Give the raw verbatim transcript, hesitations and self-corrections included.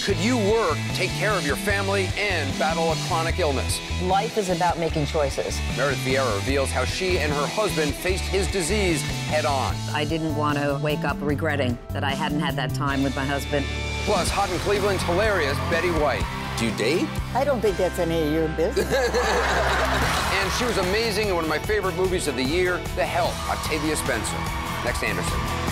Could you work, take care of your family, and battle a chronic illness? Life is about making choices. Meredith Vieira reveals how she and her husband faced his disease head-on. I didn't want to wake up regretting that I hadn't had that time with my husband. Plus, hot in Cleveland's hilarious Betty White. Do you date? I don't think that's any of your business. And she was amazing in one of my favorite movies of the year, The Help, Octavia Spencer. Next, Anderson.